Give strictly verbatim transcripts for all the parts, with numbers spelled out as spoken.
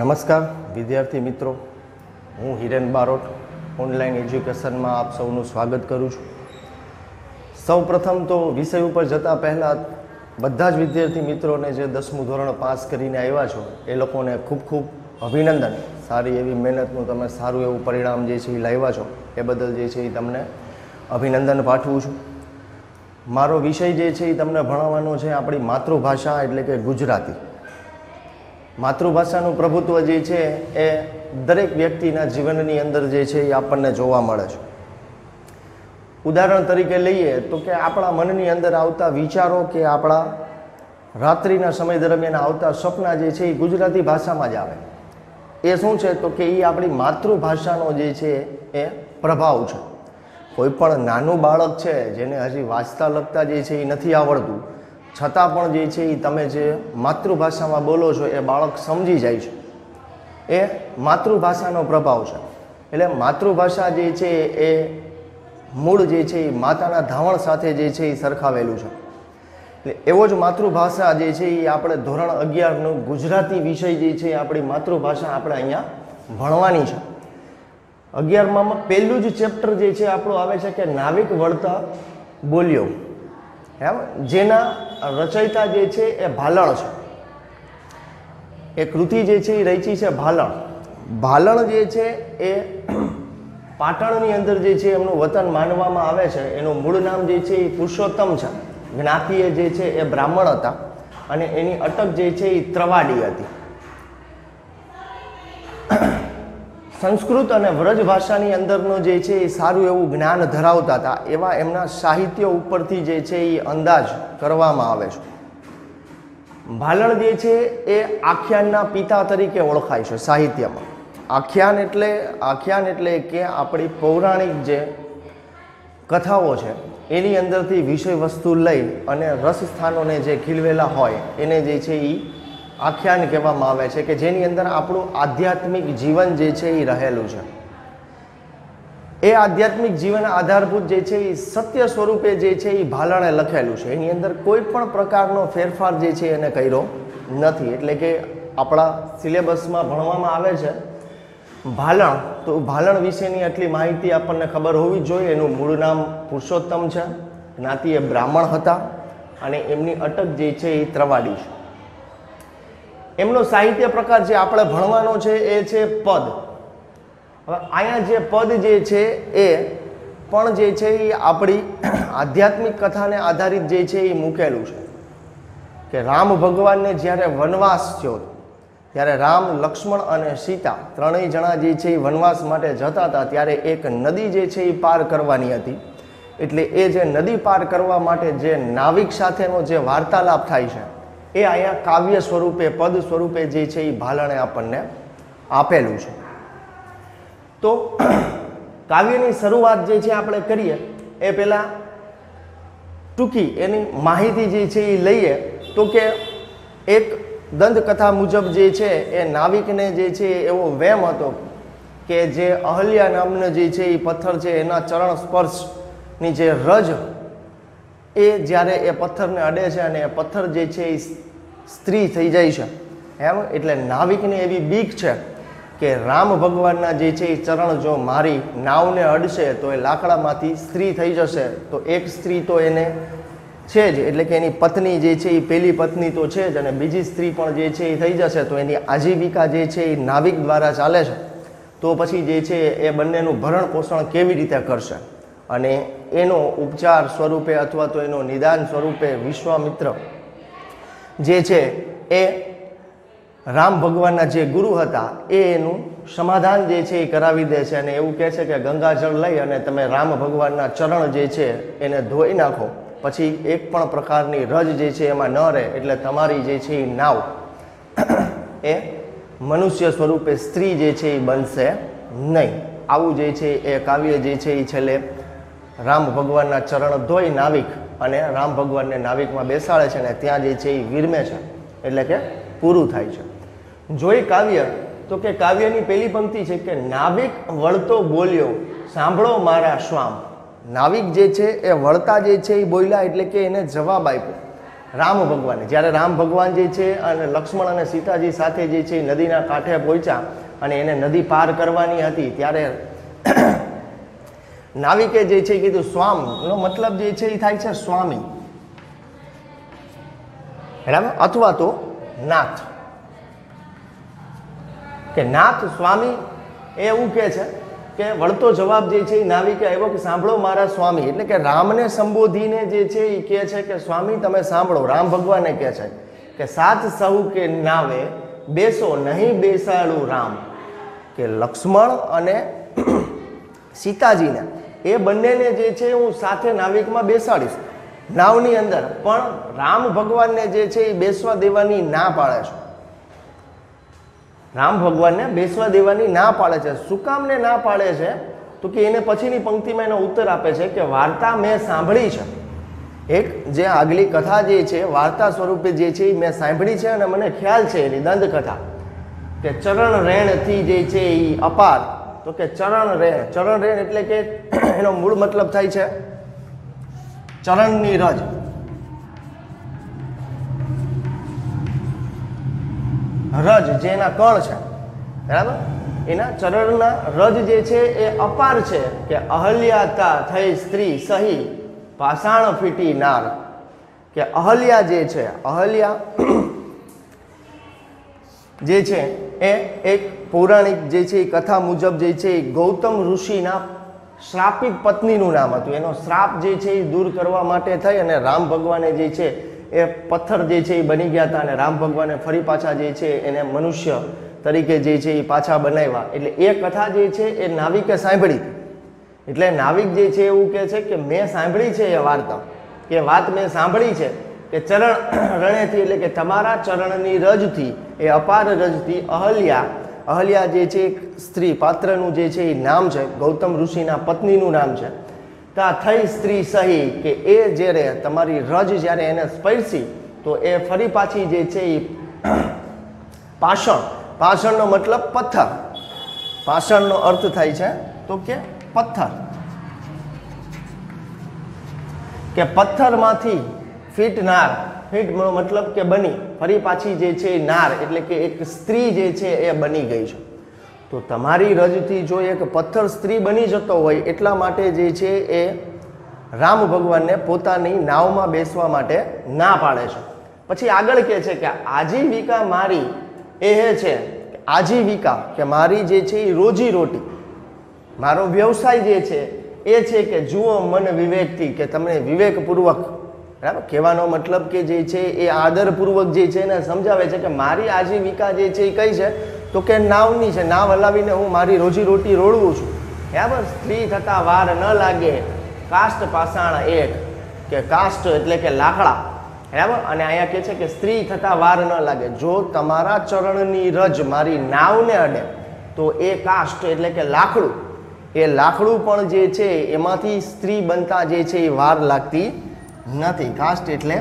નમસ્કાર વિદ્યાર્થી મિત્રો, હું હિરેન બારોટ ઓનલાઈન એજ્યુકેશનમાં આપ સૌનું સ્વાગત કરું છું। સૌપ્રથમ તો વિષય ઉપર જતાં પહેલાં બધા જ વિદ્યાર્થી મિત્રોને જે દસમું ધોરણ પાસ કરીને આવ્યા છો એ લોકોને ખૂબ ખૂબ અભિનંદન। સારી એવી મહેનતનું તમે સારું એવું પરિણામ જે છે એ લાવ્યા છો એ બદલ જે છે એ તમને અભિનંદન પાઠવું છું। મારો વિષય જે છે એ તમને ભણાવવાનો છે આપણી માતૃભાષા એટલે કે ગુજરાતી। માતૃભાષાનું પ્રભુત્વ જે છે એ દરેક વ્યક્તિના જીવનની અંદર જે છે એ આપણને જોવા મળે છે। ઉદાહરણ તરીકે લઈએ તો કે આપણા મનની અંદર આવતા વિચારો કે આપણા રાત્રિના સમય દરમિયાન આવતા સપના જે છે એ ગુજરાતી ભાષામાં જ આવે। એ શું છે તો કે એ આપણી માતૃભાષાનો જે છે એ પ્રભાવ છે। કોઈ પણ નાનું બાળક છે જેને હજી વાંચતા લખતા જે છે એ નથી આવડતું, છતાં પણ જે છે એ તમે જે માતૃભાષામાં બોલો છો એ બાળક સમજી જાય છે। એ માતૃભાષાનો પ્રભાવ છે। એટલે માતૃભાષા જે છે એ મૂળ જે છે એ માતાના ધાવણ સાથે જે છે એ સરખાવેલું છે। એટલે એવો જ માતૃભાષા જે છે એ આપણે ધોરણ અગિયારનું ગુજરાતી વિષય જે છે એ આપણી માતૃભાષા આપણે અહીંયા ભણવાની છે। અગિયારમાં પહેલું જ ચેપ્ટર જે છે આપણું આવે છે કે નાવિક વળતા બોલ્યો, એમ જેના રચયિતા જે છે એ ભાલણ છે। એ કૃતિ જે છે એ રચી છે ભાલણ। ભાલણ જે છે એ પાટણની અંદર જે છે એમનું વતન માનવામાં આવે છે। એનું મૂળ નામ જે છે એ પુરુષોત્તમ છે। જ્ઞાતિએ જે છે એ બ્રાહ્મણ હતા અને એની અટક જે છે એ ત્રવાડી હતી। સંસ્કૃત અને વ્રજ ભાષાની અંદરનું જે છે એ સારું એવું જ્ઞાન ધરાવતા હતા। એવા એમના સાહિત્ય ઉપરથી જે છે એ અંદાજ કરવામાં આવે છે। ભાલણ જે છે એ આખ્યાનના પિતા તરીકે ઓળખાય છે સાહિત્યમાં। આખ્યાન એટલે આખ્યાન એટલે કે આપણી પૌરાણિક જે કથાઓ છે એની અંદરથી વિષય વસ્તુ લઈ અને રસ સ્થાનોને જે ખીલવેલા હોય એને જે છે એ આખ્યાન કહેવામાં આવે છે, કે જેની અંદર આપણું આધ્યાત્મિક જીવન જે છે એ રહેલું છે। એ આધ્યાત્મિક જીવન આધારભૂત જે છે એ સત્ય સ્વરૂપે જે છે એ ભાલણે લખેલું છે। એની અંદર કોઈ પણ પ્રકારનો ફેરફાર જે છે એને કર્યો નથી। એટલે કે આપણા સિલેબસમાં ભણવામાં આવે છે ભાલણ, તો ભાલણ વિશેની આટલી માહિતી આપણને ખબર હોવી જોઈએ। એનું મૂળ નામ પુરુષોત્તમ છે, જ્ઞાતિ એ બ્રાહ્મણ હતા અને એમની અટક જે છે એ ત્રવાડી છે। એમનો સાહિત્ય પ્રકાર જે આપણે ભણવાનો છે એ છે પદ। હવે અહીંયા જે પદ જે છે એ પણ જે છે એ આપણી આધ્યાત્મિક કથાને આધારિત જે છે એ મૂકેલું છે કે રામ ભગવાનને જ્યારે વનવાસ થયો ત્યારે રામ, લક્ષ્મણ અને સીતા ત્રણેય જણા જે છે એ વનવાસ માટે જતા હતા ત્યારે એક નદી જે છે એ પાર કરવાની હતી। એટલે એ જે નદી પાર કરવા માટે જે નાવિક સાથેનો જે વાર્તાલાપ થાય છે એ અહીંયા કાવ્ય સ્વરૂપે, પદ સ્વરૂપે જે છે એ ભાલણે આપણને આપેલું છે। તો કાવ્યની શરૂઆત જે છે આપણે કરીએ એ પહેલાં ટૂંકી એની માહિતી જે છે એ લઈએ તો કે એક દંતકથા મુજબ જે છે એ નાવિકને જે છે એવો વહેમ હતો કે જે અહલ્યા નામનો જે છે એ પથ્થર છે એના ચરણ સ્પર્શની જે રજ એ જ્યારે એ પથ્થરને અડે છે અને એ પથ્થર જે છે એ સ્ત્રી થઈ જાય છે, એમ એટલે નાવિકને એવી બીક છે કે રામ ભગવાનના જે છે એ ચરણ જો મારી નાવને અડશે તો એ લાકડામાંથી સ્ત્રી થઈ જશે। તો એક સ્ત્રી તો એને છે જ, એટલે કે એની પત્ની જે છે એ પહેલી પત્ની તો છે જ અને બીજી સ્ત્રી પણ જે છે એ થઈ જશે, તો એની આજીવિકા જે છે એ નાવિક દ્વારા ચાલે છે। તો પછી જે છે એ બંનેનું ભરણ પોષણ કેવી રીતે કરશે અને એનો ઉપચાર સ્વરૂપે અથવા તો એનો નિદાન સ્વરૂપે વિશ્વામિત્ર જે છે એ રામ ભગવાનના જે ગુરુ હતા એ એનું સમાધાન જે છે એ કરાવી દે છે અને એવું કહે છે કે ગંગાજળ લઈ અને તમે રામ ભગવાનના ચરણ જે છે એને ધોઈ નાખો, પછી એક પણ પ્રકારની રજ જે છે એમાં ન રહે, એટલે તમારી જે છે એ નાવ એ મનુષ્ય સ્વરૂપે સ્ત્રી જે છે એ બનશે નહીં। આવું જે છે એ કાવ્ય જે છે એ છેલ્લે રામ ભગવાનના ચરણ ધોઈ નાવિક અને રામ ભગવાનને નાવિકમાં બેસાડે છે અને ત્યાં જે છે એ વિરમે છે, એટલે કે પૂરું થાય છે। જોઈ કાવ્ય તો કે કાવ્યની પહેલી પંક્તિ છે કે નાવિક વળતો બોલ્યો, સાંભળો મારા શ્વામ। નાવિક જે છે એ વળતા જે છે એ બોલ્યા એટલે કે એને જવાબ આપ્યો। રામ ભગવાને. જ્યારે રામ ભગવાન જે છે અને લક્ષ્મણ અને સીતાજી સાથે જે છે નદીના કાંઠે પહોંચ્યા અને એને નદી પાર કરવાની હતી ત્યારે નાવિકે જે છે કીધું સ્વામનો મતલબ જે છે એ થાય છે સ્વામી, બરાબર, અથવા તો નાથ, કે નાથ સ્વામી એવું કે છે કે વળતો જવાબ જે છે એ નાવિકે આવ્યો કે સાંભળો મારા સ્વામી, એટલે કે રામને સંબોધીને જે છે એ કહે છે કે સ્વામી તમે સાંભળો. રામ ભગવાને કહે છે કે સાત સહુ કે નાવે બેસો નહીં બેસાડું રામ, કે લક્ષ્મણ અને સીતાજીને એ બંનેને જે છે હું સાથે નાવિકમાં બેસાડીશ નાવની અંદર, પણ રામ ભગવાનને જે છે એ બેસવા દેવાની ના પાડે છે. રામ ભગવાનને બેસવા દેવાની ના પાડે છે. શું કામ ને ના પાડે છે? તો કે એને પછીની પંક્તિમાં એનો ઉત્તર આપે છે કે વાર્તા મેં સાંભળી છે, એક જે આગલી કથા જે છે વાર્તા સ્વરૂપે જે છે એ મેં સાંભળી છે અને મને ખ્યાલ છે એની દંત કથા, કે ચરણ રેણથી જે છે એ અપાર, તો કે ચરણ રેણ, ચરણ રેણ એટલે કે એનો મૂળ મતલબ થાય છે ચરણની રજ, રજ જે એના કણ છે, બરાબર, એના ચરણના રજ જે છે એ અપાર છે, કે અહલ્યાતા થઈ સ્ત્રી સહી પાષાણ ફીટી નાર, કે અહલ્યા જે છે, અહલ્યા જે છે એ એક પૌરાણિક જે છે એ કથા મુજબ જે છે એ ગૌતમ ઋષિના શ્રાપિત પત્નીનું નામ હતું. એનો શ્રાપ જે છે એ દૂર કરવા માટે થઈ અને રામ ભગવાને જે છે એ પથ્થર જે છે એ બની ગયા હતા અને રામ ભગવાને ફરી પાછા જે છે એને મનુષ્ય તરીકે જે છે એ પાછા બનાવ્યા. એટલે એ કથા જે છે એ નાવિકે સાંભળી. એટલે નાવિક જે છે એવું કહે છે કે મેં સાંભળી છે એ વાર્તા, કે વાત મેં સાંભળી છે કે ચરણ રણેથી એટલે કે તમારા ચરણની રજથી, એ અપાર રજથી અહલ્યા, અહલ્યા જે છે એક સ્ત્રી પાત્રનું જે છે એ નામ છે, ગૌતમ ઋષિના પત્નીનું નામ છે, તા થઈ સ્ત્રી સહી, કે એ જ્યારે તમારી રજ જ્યારે એને સ્પર્શી તો એ ફરી પાછી જે છે એ પાષણ, પાષણનો મતલબ પથ્થર, પાષણનો અર્થ થાય છે તો કે પથ્થર, કે પથ્થરમાંથી ફીટ નાર, ફીટનો મતલબ કે બની, ફરી પાછી જે છે નાર એટલે કે એક સ્ત્રી જે છે એ બની ગઈ છે. તો તમારી રજથી જો એક પથ્થર સ્ત્રી બની જતો હોય એટલા માટે જે છે એ રામ ભગવાનને પોતાની નાવમાં બેસવા માટે ના પાડે છે. પછી આગળ કહે છે કે આજીવિકા મારી એ છે, આજીવિકા કે મારી જે છે એ રોજી રોટી, મારો વ્યવસાય જે છે એ છે કે જુઓ મન વિવેકથી, કે તમને વિવેકપૂર્વક, બરાબર, કહેવાનો મતલબ કે જે છે એ આદરપૂર્વક જે છે એને સમજાવે છે કે મારી આજીવિકા જે છે એ કઈ છે, તો કે નાવની છે, નાવ હલાવીને હું મારી રોજી રોટી રોળવું છું, બરાબર. સ્ત્રી થતા વાર ન લાગે કાષ્ટ પાષાણ એક, કે કાષ્ટ એટલે કે લાકડા, બરાબર, અને અહીંયા કહે છે કે સ્ત્રી થતા વાર ન લાગે, જો તમારા ચરણની રજ મારી નાવને અડે તો એ કાષ્ટ એટલે કે લાકડું, એ લાકડું પણ જે છે એમાંથી સ્ત્રી બનતા જે છે એ વાર લાગતી નથી. કાષ્ટ એટલે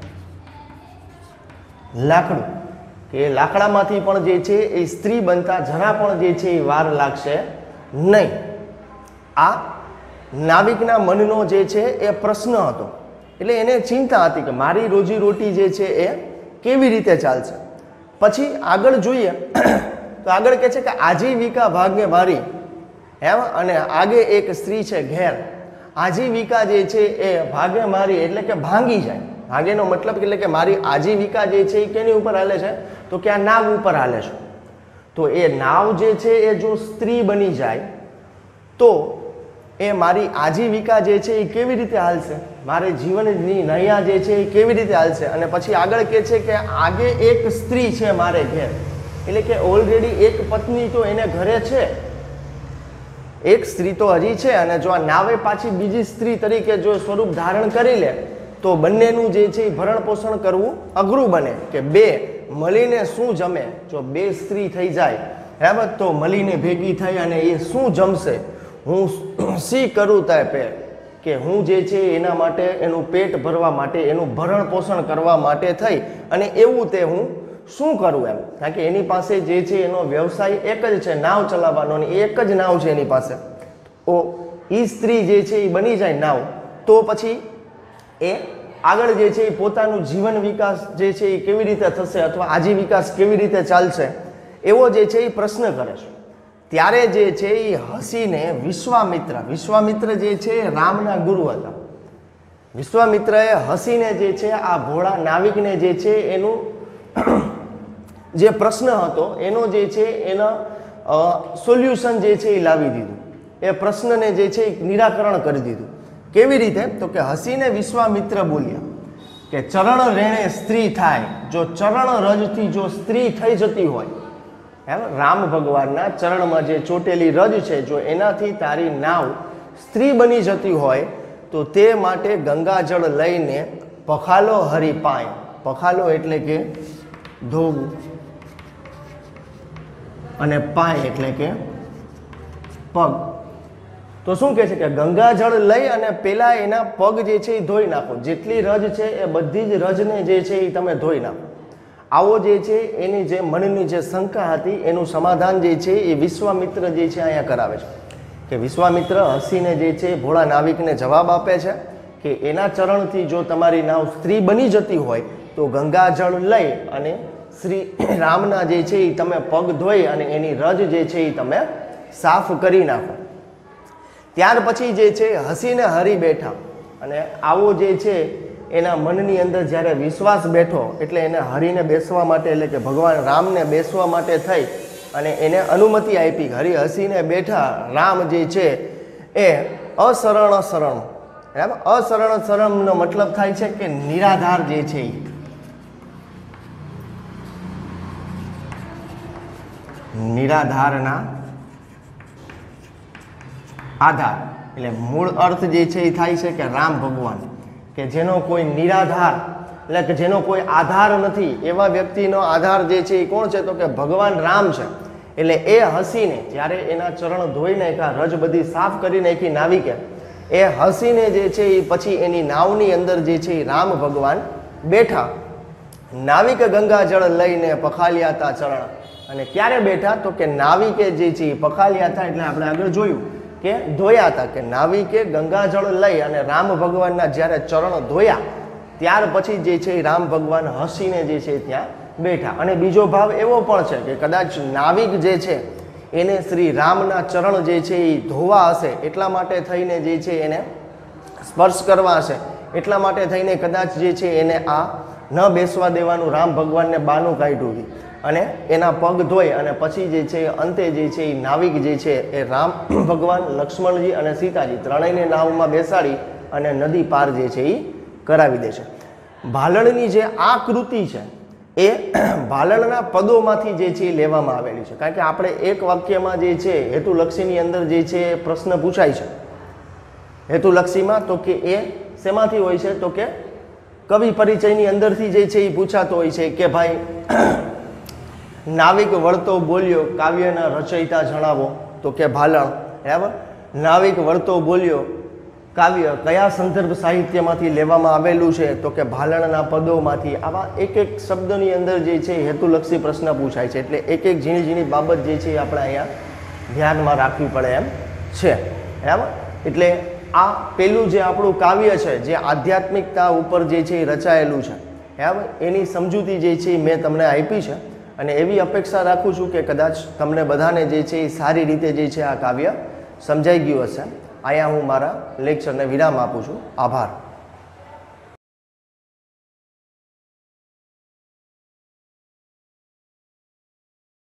લાકડું, કે લાકડામાંથી પણ જે છે એ સ્ત્રી બનતા જરા પણ જે છે એ વાર લાગશે નહીં. આ નાવિકના મનનો જે છે એ પ્રશ્ન હતો, એટલે એને ચિંતા હતી કે મારી રોજી રોટી જે છે એ કેવી રીતે ચાલશે. પછી આગળ જોઈએ તો આગળ કહે છે કે આજીવિકા ભાગ્ય મારી, એમ, અને આગે એક સ્ત્રી છે ઘેર. આજીવિકા જે છે એ ભાગે મારી એટલે કે ભાંગી જાય. ભાગેનો મતલબ એટલે કે મારી આજીવિકા જે છે એ કેની ઉપર હાલે છે, તો કે આ નાવ ઉપર હાલે છે. તો એ નાવ જે છે એ જો સ્ત્રી બની જાય તો એ મારી આજીવિકા જે છે એ કેવી રીતે હાલશે, મારે જીવનની નૈયા જે છે એ કેવી રીતે હાલશે. અને પછી આગળ કહે છે કે આગે એક સ્ત્રી છે મારે ઘેર, એટલે કે ઓલરેડી એક પત્ની તો એને ઘરે છે, એક સ્ત્રી તો હજી છે, અને જો આ નાવે પાછી બીજી સ્ત્રી તરીકે જો સ્વરૂપ ધારણ કરી લે તો બંનેનું જે છે એ ભરણ પોષણ કરવું અઘરું બને. કે બે મળીને શું જમે, જો બે સ્ત્રી થઈ જાય, બરાબર, તો મળીને ભેગી થઈ અને એ શું જમશે, હું શી કરું તે પેટ, કે હું જે છે એના માટે એનું પેટ ભરવા માટે એનું ભરણ પોષણ કરવા માટે થઈ અને એવું તે હું શું કરું એમ. કારણ કે એની પાસે જે છે એનો વ્યવસાય એક જ છે, નાવ ચલાવવાનો, અને એક જ નાવ છે એની પાસે. તો એ સ્ત્રી જે છે એ બની જાય નાવ, તો પછી એ આગળ જે છે એ પોતાનું જીવન વિકાસ જે છે એ કેવી રીતે થશે અથવા આજીવિકા કેવી રીતે ચાલશે એવો જે છે એ પ્રશ્ન કરે છે। ત્યારે જે છે એ હસીને વિશ્વામિત્ર વિશ્વામિત્ર જે છે એ રામના ગુરુ હતા। વિશ્વામિત્રએ હસીને જે છે આ ભોળા નાવિકને જે છે એનું જે પ્રશ્ન હતો એનો જે છે એના સોલ્યુશન જે છે એ લાવી દીધું। એ પ્રશ્નને જે છે એ નિરાકરણ કરી દીધું। કેવી રીતે? તો કે હસીને વિશ્વામિત્ર બોલ્યા કે ચરણ રેણે સ્ત્રી થાય, જો ચરણ રજથી જો સ્ત્રી થઈ જતી હોય, એમ રામ ભગવાનના ચરણમાં જે ચોટેલી રજ છે જો એનાથી તારી નાવ સ્ત્રી બની જતી હોય તો તે માટે ગંગાજળ લઈને પખાલો હરી પાય। પખાલો એટલે કે ધોવું અને પાય એટલે કે પગ। તો શું કહે છે કે ગંગાજળ લઈ અને પેલા એના પગ જે છે એ ધોઈ નાખો। જેટલી રજ છે એ બધી જ રજને જે છે એ તમે ધોઈ નાખો। આવો જે છે એની જે મનની જે શંકા હતી એનું સમાધાન જે છે એ વિશ્વામિત્ર જે છે અહીંયા કરાવે છે કે વિશ્વામિત્ર હસીને જે છે ભોળા નાવિકને જવાબ આપે છે કે એના ચરણથી જો તમારી નાવ સ્ત્રી બની જતી હોય તો ગંગાજળ લઈ અને શ્રી રામના જે છે એ તમે પગ ધોઈ અને એની રજ જે છે એ તમે સાફ કરી નાખો। ત્યાર પછી જે છે હસીને હરી બેઠા અને આવો જે છે એના મનની અંદર જ્યારે વિશ્વાસ બેઠો એટલે એને હરીને બેસવા માટે એટલે કે ભગવાન રામને બેસવા માટે થઈ અને એને અનુમતિ આપી। હરી હસીને બેઠા રામ જે છે એ અશરણ શરણ બરાબર। અશરણ શરણનો મતલબ થાય છે કે નિરાધાર જે છે એ નિરાધારના આધાર એટલે મૂળ અર્થ જે છે એ થાય છે કે રામ ભગવાન કે જેનો કોઈ નિરાધાર એટલે કે જેનો કોઈ આધાર નથી એવા વ્યક્તિનો આધાર જે છે એ કોણ છે? તો કે ભગવાન રામ છે। એટલે એ હસીને જ્યારે એના ચરણ ધોઈ નાખ્યા, રજ બધી સાફ કરી નાખી નાવિકે, એ હસીને જે છે એ પછી એની નાવની અંદર જે છે એ રામ ભગવાન બેઠા। નાવિક ગંગાજળ લઈને પખાલ્યા હતા ચરણ। અને ક્યારે બેઠા? તો કે નાવિકે જે છે એ પખાલ્યા હતા એટલે આપણે આગળ જોયું કે ધોયા હતા કે નાવિકે ગંગાજળ લઈ અને રામ ભગવાનના જ્યારે ચરણ ધોયા ત્યાર પછી જે છે રામ ભગવાન હસીને જે છે ત્યાં બેઠા। અને બીજો ભાવ એવો પણ છે કે કદાચ નાવિક જે છે એને શ્રી રામના ચરણ જે છે એ ધોવા હશે એટલા માટે થઈને જે છે એને સ્પર્શ કરવા હશે એટલા માટે થઈને કદાચ જે છે એને આ ન બેસવા દેવાનું રામ ભગવાનને બાનું કાઢ્યું હતું અને એના પગ ધોઈ અને પછી જે છે અંતે જે છે એ નાવિક જે છે એ રામ ભગવાન, લક્ષ્મણજી અને સીતાજી ત્રણેયને નાવમાં બેસાડી અને નદી પાર જે છે એ કરાવી દે છે। ભાલણની જે આ કૃતિ છે એ ભાલણના પદોમાંથી જે છે એ લેવામાં આવેલી છે। કારણ કે આપણે એક વાક્યમાં જે છે હેતુલક્ષીની અંદર જે છે પ્રશ્ન પૂછાય છે હેતુલક્ષીમાં તો કે એ શેમાંથી હોય છે? તો કે કવિ પરિચયની અંદરથી જે છે એ પૂછાતો હોય છે કે ભાઈ નાવિક વળતો બોલ્યો કાવ્યના રચયિતા જણાવો, તો કે ભાલણ બરાબર। નાવિક વળતો બોલ્યો કાવ્ય કયા સંદર્ભ સાહિત્યમાંથી લેવામાં આવેલું છે? તો કે ભાલણના પદોમાંથી। આવા એક એક શબ્દની અંદર જે છે હેતુલક્ષી પ્રશ્ન પૂછાય છે એટલે એક એક ઝીણી ઝીણી બાબત જે છે આપણે અહીંયા ધ્યાનમાં રાખવી પડે એમ છે બરાબર। એટલે આ પેલું જે આપણું કાવ્ય છે જે આધ્યાત્મિકતા ઉપર જે છે એ રચાયેલું છે બરાબર, એની સમજૂતી જે છે મેં તમને આપી છે અને એવી અપેક્ષા રાખું છું કે કદાચ તમને બધાને જે છે એ સારી રીતે જે છે આ કાવ્ય સમજાઈ ગયું હશે। અહીંયા હું મારા લેક્ચરને વિરામ આપું છું। આભાર।